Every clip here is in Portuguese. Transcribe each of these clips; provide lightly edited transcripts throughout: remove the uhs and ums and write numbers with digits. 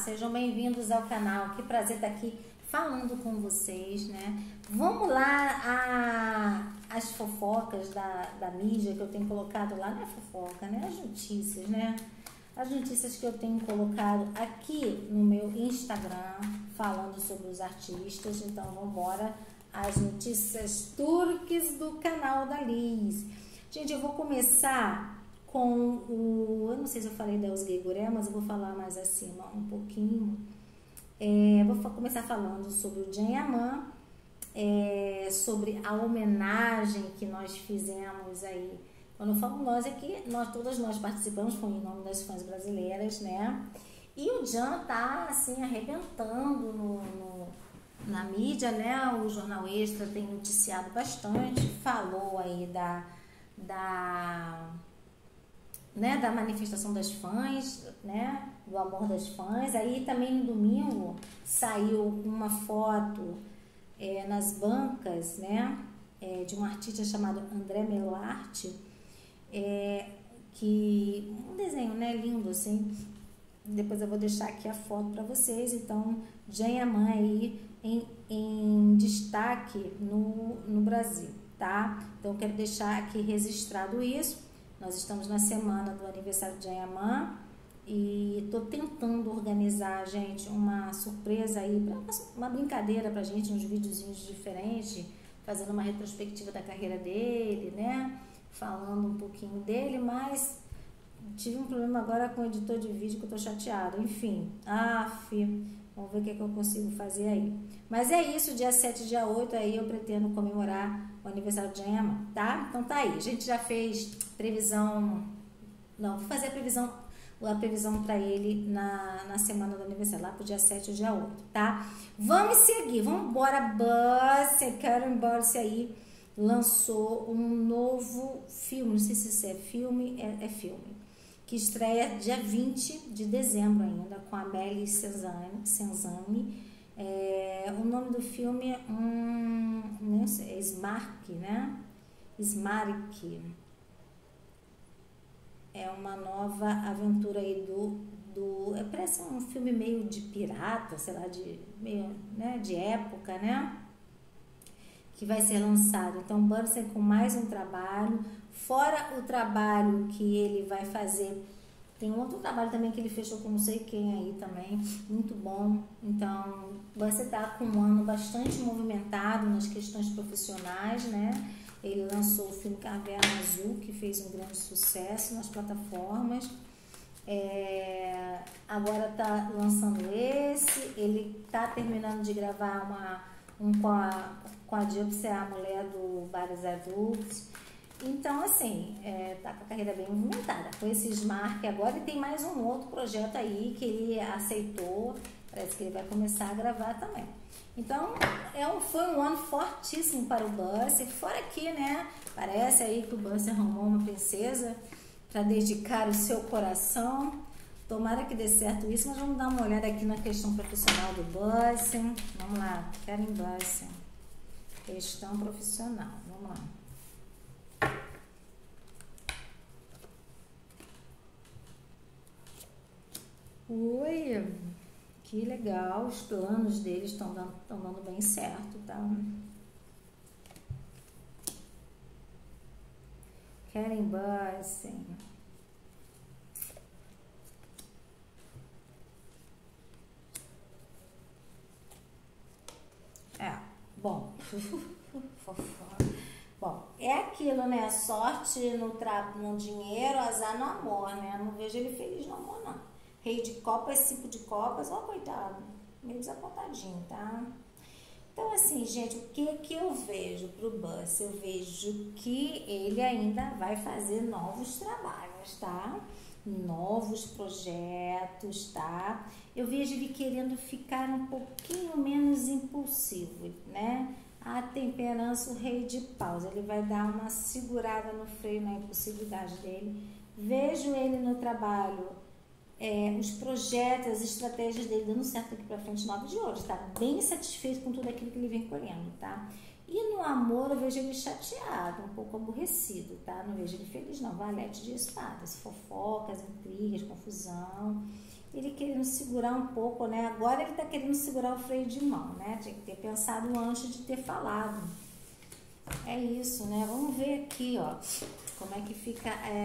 sejam bem-vindos ao canal. Que prazer estar aqui falando com vocês, né? Vamos lá as fofocas da mídia que eu tenho colocado lá, não é fofoca, né? As notícias, né? As notícias que eu tenho colocado aqui no meu Instagram, falando sobre os artistas. Então, vamos embora. As notícias turques do canal da Liz. Gente, eu vou começar com eu não sei se eu falei da Özge, mas eu vou falar mais acima um pouquinho. Vou começar falando sobre o Can Yaman, sobre a homenagem que nós fizemos aí. Quando eu falo nós, é que todas nós participamos, foi em nome das fãs brasileiras, né? E o Can tá, assim, arrebentando na mídia, né? O Jornal Extra tem noticiado bastante, falou aí da manifestação das fãs, né, do amor das fãs. Aí também no domingo saiu uma foto nas bancas, né, de um artista chamado André Melart, que um desenho, né, lindo assim. Depois eu vou deixar aqui a foto para vocês. Então, Can Yaman aí em destaque no Brasil, tá? Então eu quero deixar aqui registrado isso. Nós estamos na semana do aniversário de Can Yaman e tô tentando organizar, gente, uma surpresa aí, uma brincadeira pra gente, uns videozinhos diferentes, fazendo uma retrospectiva da carreira dele, né? Falando um pouquinho dele, mas tive um problema agora com o editor de vídeo que eu tô chateada. Enfim, vamos ver o que eu consigo fazer aí. Mas é isso, dia 7 e dia 8 aí eu pretendo comemorar o aniversário de Can Yaman, tá? Então tá aí, a gente já fez previsão, vou fazer a previsão pra ele na semana do aniversário, lá pro dia 7 e dia 8, tá? Vamos seguir, vamos embora. Karen Buss aí lançou um novo filme, não sei se isso é filme, é filme, que estreia dia 20 de dezembro ainda, com a Amélie Cenzanne. O nome do filme é Smark, né? Smark. É uma nova aventura aí parece um filme meio de pirata, sei lá, de época, né? Que vai ser lançado. Então, Buss com mais um trabalho, fora o trabalho que ele vai fazer. Tem outro trabalho também que ele fechou com não sei quem aí também, muito bom. Então, você tá com um ano bastante movimentado nas questões profissionais, né? Ele lançou o filme Caverna Azul, que fez um grande sucesso nas plataformas. Agora tá lançando esse. Ele tá terminando de gravar com a Dilpsia, a mulher do Bares Adultos. Então, assim, tá com a carreira bem movimentada. Com esse Smark agora, e tem mais um outro projeto aí que ele aceitou. Parece que ele vai começar a gravar também. Então, foi um ano fortíssimo para o Buss. Fora que, né, parece aí que o Buss arrumou uma princesa para dedicar o seu coração. Tomara que dê certo isso, mas vamos dar uma olhada aqui na questão profissional do Buss. Vamos lá, Karen Buss. Questão profissional, vamos lá. Oi, que legal, os planos deles estão dando bem certo, tá? Karen Buss. Bom, bom, é aquilo, né? Sorte no dinheiro, azar no amor, né? Não vejo ele feliz no amor, não. Rei de copas, 5 de copas, ó, coitado, meio desapontadinho, tá? Então, assim, gente, o que eu vejo pro Buss? Eu vejo que ele ainda vai fazer novos trabalhos, tá? Novos projetos, tá? Eu vejo ele querendo ficar um pouquinho menos impulsivo, né? A temperança, o rei de paus, ele vai dar uma segurada no freio na impulsividade dele. Vejo ele no trabalho, os projetos, as estratégias dele dando certo aqui pra frente, 9 de ouro, tá bem satisfeito com tudo aquilo que ele vem colhendo, tá? E no amor eu vejo ele chateado, um pouco aborrecido, tá? Não vejo ele feliz não, valete de espadas, fofocas, intrigas, confusão. ele querendo segurar um pouco, né? Agora ele tá querendo segurar o freio de mão, né? Tinha que ter pensado antes de ter falado. É isso, né? Vamos ver aqui, ó, como é que fica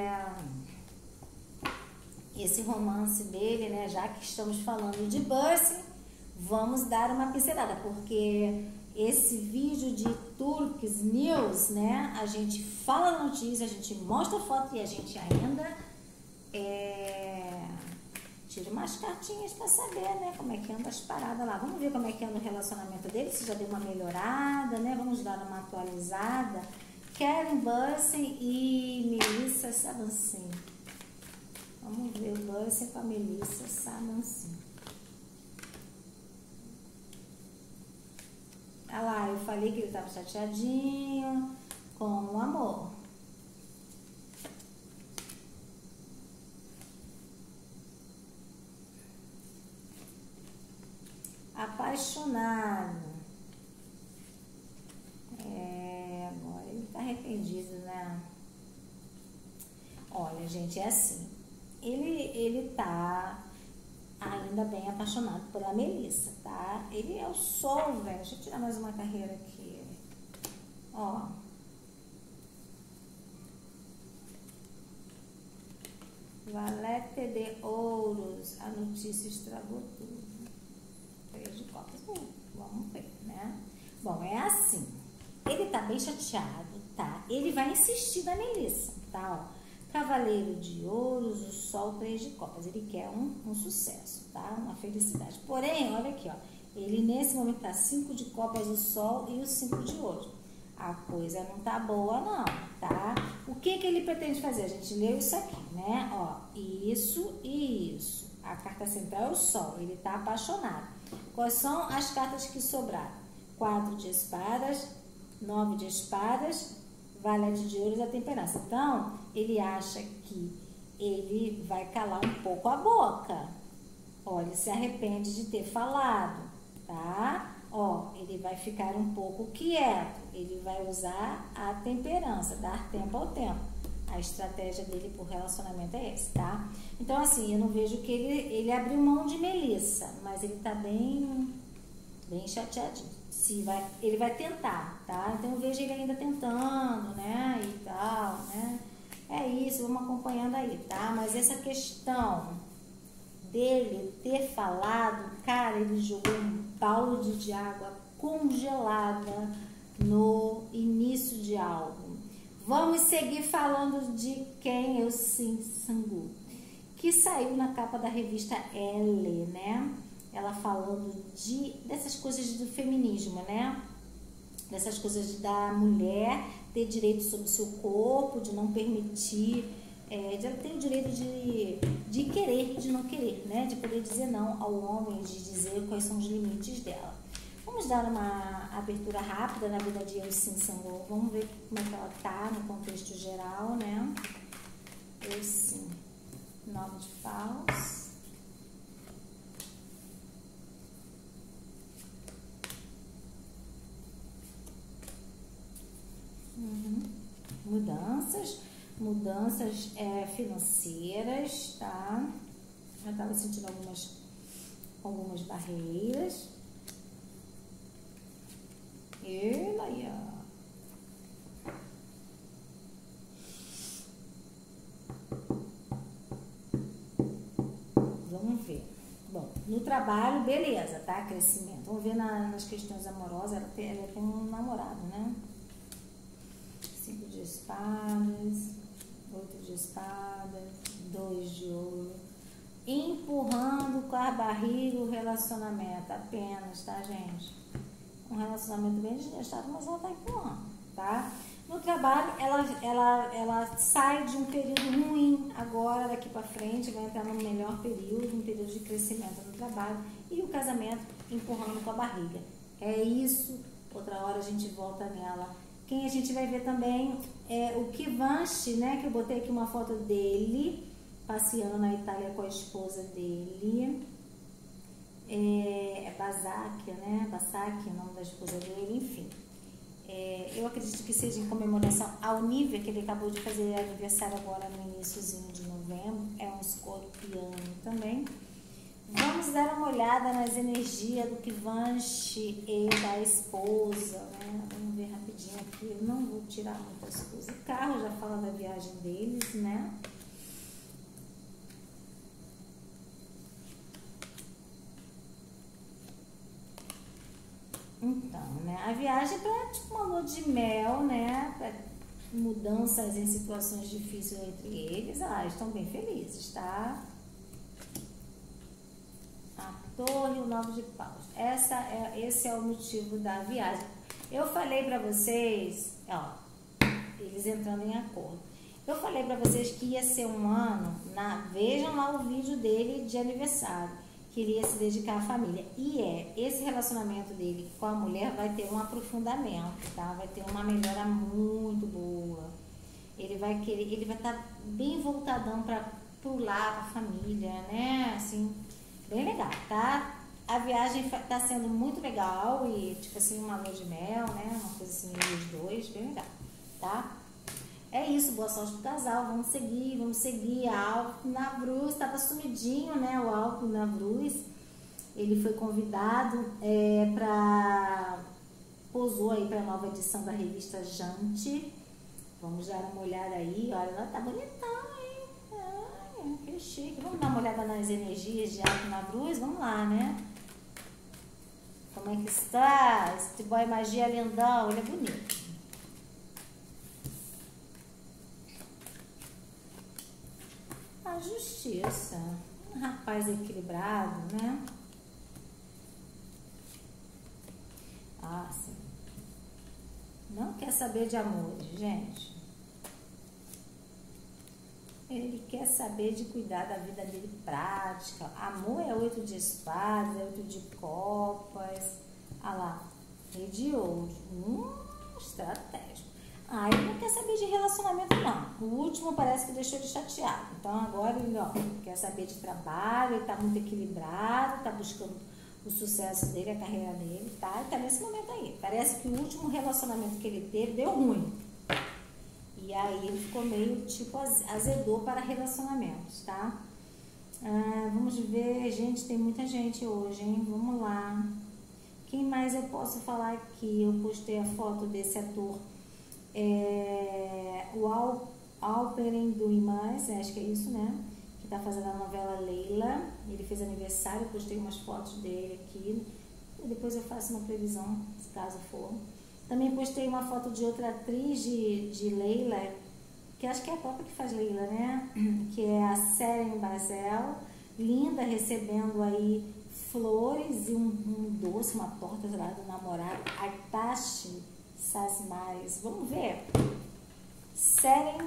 esse romance dele, né? Já que estamos falando de Bussy, vamos dar uma pincelada, porque esse vídeo de Turks News, né? A gente fala a notícia, a gente mostra a foto e a gente ainda tira umas cartinhas para saber, né? Como é que anda as paradas lá. Vamos ver como é que anda o relacionamento dele, se já deu uma melhorada, né? Vamos dar uma atualizada. Karen Bussy e Melissa Sabancin. Vamos ver o Bussy com a Melissa Sabancin. Olha lá, eu falei que ele estava chateadinho com o amor. Apaixonado. Agora ele tá arrependido, né? Olha, gente, é assim. Ele tá ainda bem apaixonado pela Melissa, tá? Ele é o sol, velho. Deixa eu tirar mais uma carreira aqui. Ó. Valete de ouros. A notícia estragou tudo. 3 de copas. Vamos ver, né? Bom, é assim. Ele tá bem chateado, tá? Ele vai insistir na Melissa, tá? Ó. Cavaleiro de ouros, o sol, 3 de copas. Ele quer um sucesso, tá? Uma felicidade. Porém, olha aqui, ó. Ele nesse momento tá 5 de copas, o sol e o 5 de ouros. A coisa não tá boa, não, tá? O que ele pretende fazer? A gente leu isso aqui, né? Ó, isso e isso. A carta central é o sol. Ele tá apaixonado. Quais são as cartas que sobraram? 4 de espadas, 9 de espadas, valete de ouros e a temperança. Então, ele acha que ele vai calar um pouco a boca. Ó, ele se arrepende de ter falado, tá? Ó, ele vai ficar um pouco quieto. Ele vai usar a temperança, dar tempo ao tempo. A estratégia dele pro relacionamento é essa, tá? Então, assim, eu não vejo que ele abriu mão de Melissa, mas ele tá bem chateadinho. Ele vai tentar, tá? Então, eu vejo ele ainda tentando, né? E tal, né? É isso, vamos acompanhando aí, tá? Mas essa questão dele ter falado, cara, ele jogou um balde de água congelada no início de algo. Vamos seguir falando de quem eu sim Sangu, que saiu na capa da revista Elle, né? Ela falando dessas coisas do feminismo, né? Dessas coisas da mulher ter direito sobre o seu corpo, de não permitir, de ela ter o direito de querer e de não querer, né? De poder dizer não ao homem, de dizer quais são os limites dela. Vamos dar uma abertura rápida na vida de Eusim Sangu. Vamos ver como é que ela tá no contexto geral, né? Eusim, 9 de paus. Mudanças financeiras, tá? Já estava sentindo algumas barreiras. Vamos ver. Bom, no trabalho, beleza, tá? Crescimento. Vamos ver nas questões amorosas. Ela tem um namorado, né? 5 de espadas, 8 de espadas, 2 de ouro. Empurrando com a barriga o relacionamento. Apenas, tá, gente? Um relacionamento bem desgastado, mas ela tá empurrando, tá? No trabalho, ela sai de um período ruim agora, daqui pra frente, vai entrar no melhor período, um período de crescimento no trabalho, e o casamento empurrando com a barriga. É isso, outra hora a gente volta nela. Quem a gente vai ver também é o Givenchy, né? Que eu botei aqui uma foto dele, passeando na Itália com a esposa dele. Basacchia, né? Basacchia, o nome da esposa dele, enfim. Eu acredito que seja em comemoração ao Nívia, que ele acabou de fazer aniversário agora no iníciozinho de novembro. É um escorpiano também. vamos dar uma olhada nas energias do Kvanchi e da esposa, né? Vamos ver rapidinho aqui. Eu não vou tirar muitas coisas. O carro já fala da viagem deles, né? Então, né? A viagem para tipo uma lua de mel, né? Pra mudanças em situações difíceis entre eles. Ah, estão bem felizes, tá? A torre e o 9 de paus. Esse é o motivo da viagem. Eu falei pra vocês, ó, eles entrando em acordo. Eu falei pra vocês que ia ser um ano, vejam lá o vídeo dele de aniversário, que ele ia se dedicar à família. E esse relacionamento dele com a mulher vai ter um aprofundamento, tá? Vai ter uma melhora muito boa. Ele vai estar bem voltadão pro lar, pra família, né? Assim, bem legal, tá? A viagem tá sendo muito legal e, tipo assim, uma lua de mel, né? Uma coisa assim, os dois, bem legal, tá? É isso, boa sorte pro casal. Vamos seguir. Alco Navruz, tava sumidinho, né? O Alco Navruz, ele foi convidado posou aí pra nova edição da revista Jante. Vamos dar uma olhada aí, olha, ela tá bonitão, hein? Ai, que chique. Vamos dar uma olhada nas energias de Alco Navruz? Vamos lá, né? Como é que está? Esse boy magia lindão, ele é bonito. A justiça. Um rapaz equilibrado, né? Ah, sim. Não quer saber de amores, gente. Ele quer saber de cuidar da vida dele prática. Amor é 8 de espadas, é 8 de copas. Ah lá, rei de ouro. Estratégico. Ele não quer saber de relacionamento, não. O último parece que deixou ele chateado. Então agora ele, ó, quer saber de trabalho, ele tá muito equilibrado, tá buscando o sucesso dele, a carreira dele, tá? Ele tá nesse momento aí. Parece que o último relacionamento que ele teve deu ruim. E aí ele ficou meio, tipo, azedou para relacionamentos, tá? Vamos ver, gente, tem muita gente hoje, hein? Vamos lá. Quem mais eu posso falar aqui? Eu postei a foto desse ator, o Alperen Duimaz, acho que é isso, né? Que tá fazendo a novela Leila. Ele fez aniversário, eu postei umas fotos dele aqui. E depois eu faço uma previsão, se caso for. Também postei uma foto de outra atriz de Leila, que acho que é a própria que faz Leila, né? Que é a Seren Basel, linda, recebendo aí flores e um doce, uma torta lá do namorado, Artashi Sasmares. Vamos ver? Seren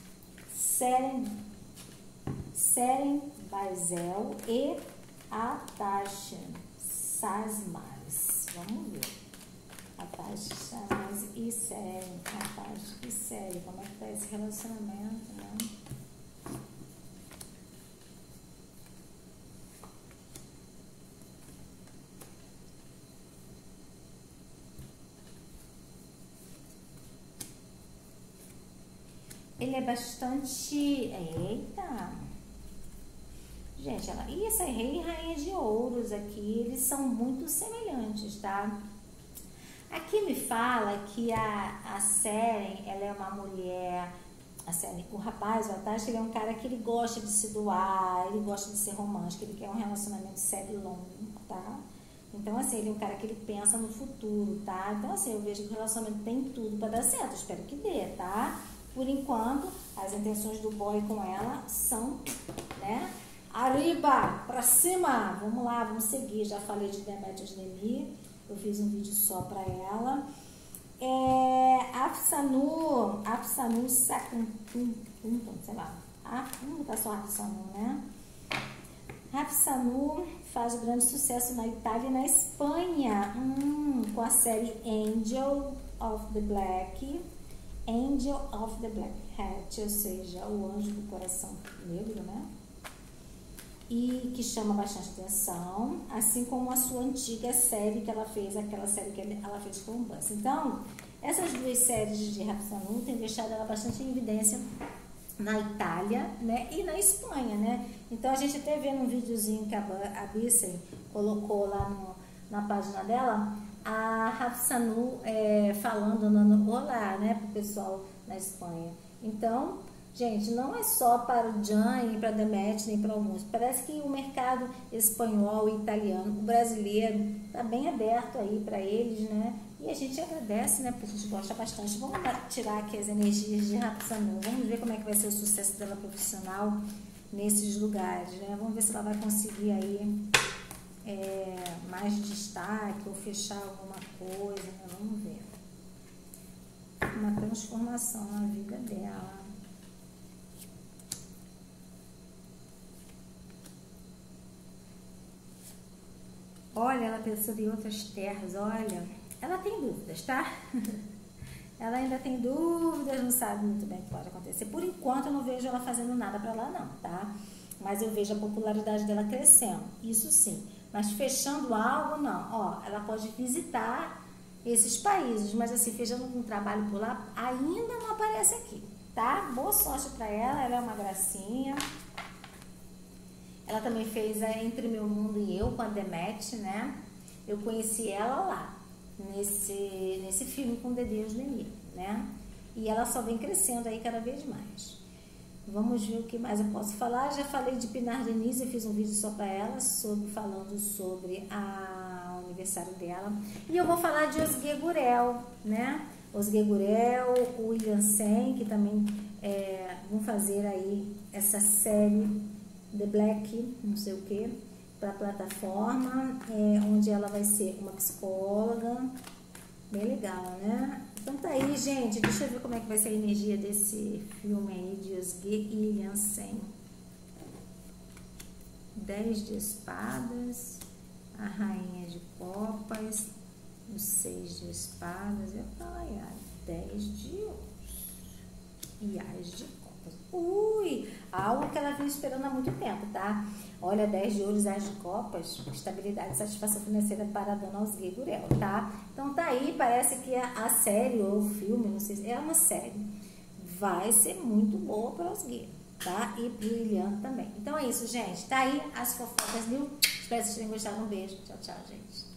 Basel e Artashi Sasmares. Vamos ver. Artashi Sasmares e Seren. Artashi e Seren. Como é que tá esse relacionamento, né? Ele é bastante... Eita! Gente, e essa rei e rainha de ouros aqui, eles são muito semelhantes, tá? Aqui me fala que a Seren, ela é uma mulher... A Seren, o rapaz, o Artashi, ele é um cara que ele gosta de se doar, ele gosta de ser romântico, ele quer um relacionamento sério e longo, tá? Então, assim, ele é um cara que ele pensa no futuro, tá? Então, assim, eu vejo que o relacionamento tem tudo pra dar certo, eu espero que dê, tá? Por enquanto, as intenções do boy com ela são, né? Arriba, pra cima! Vamos lá, vamos seguir. Já falei de Demetrius Demi, eu fiz um vídeo só pra ela. Afsanu Sakuntum, sei lá. Vamos botar só Afsanu, né? Afsanu faz grande sucesso na Itália e na Espanha, com a série Angel of the Black Hat, ou seja, o anjo do coração negro, né? E que chama bastante atenção, assim como a sua antiga série que ela fez, aquela série que ela fez com o Buzz. Então, essas duas séries de Afsanu têm deixado ela bastante em evidência na Itália, né, e na Espanha, né? Então a gente até vê num videozinho que a Bissey colocou lá na página dela, a Hafsanu falando no olá, né, pro pessoal na Espanha. Então, gente, não é só para o Jan e para a Demet, nem para o Augusto. Parece que o mercado espanhol e italiano, o brasileiro, tá bem aberto aí para eles, né? E a gente agradece, né? Porque a gente gosta bastante. Vamos tirar aqui as energias de Hafsanu. Vamos ver como é que vai ser o sucesso dela profissional nesses lugares, né? Vamos ver se ela vai conseguir aí mais destaque ou fechar alguma coisa, né? Vamos ver. Uma transformação na vida dela. Olha, ela pensando em outras terras, olha, ela tem dúvidas, tá? Ela ainda tem dúvidas, não sabe muito bem o que pode acontecer. Por enquanto, eu não vejo ela fazendo nada pra lá, não, tá? Mas eu vejo a popularidade dela crescendo, isso sim. Mas fechando algo, não. Ó, ela pode visitar esses países, mas assim, fechando um trabalho por lá, ainda não aparece aqui, tá? Boa sorte pra ela é uma gracinha. Ela também fez a Entre Meu Mundo e Eu com a Demet, né? Eu conheci ela lá, nesse filme com Dedê Oslemir, né? E ela só vem crescendo aí cada vez mais. Vamos ver o que mais eu posso falar. Já falei de Pinar Denise, eu fiz um vídeo só para ela, falando sobre o aniversário dela. E eu vou falar de Osguê Gurel, né? Osguê Gurel, o William Sen, que também vão fazer aí essa série The Black, não sei o que, para a plataforma, onde ela vai ser uma psicóloga, bem legal, né? Então tá aí, gente, deixa eu ver como é que vai ser a energia desse filme aí de Osguê e William Sen. 10 de espadas, a rainha de copas, o 6 de espadas, e a 10 de ouros e as de copas. Ui, algo que ela vinha esperando há muito tempo, tá? Olha, 10 de ouros, as de copas, estabilidade e satisfação financeira para a dona Osguê Gurel, tá? Então tá aí, parece que a série ou o filme, não sei se é uma série, vai ser muito boa para Osguê, tá? E pro William também. Então é isso, gente. Tá aí as fofocas, viu? Espero que vocês tenham gostado. Um beijo. Tchau, tchau, gente.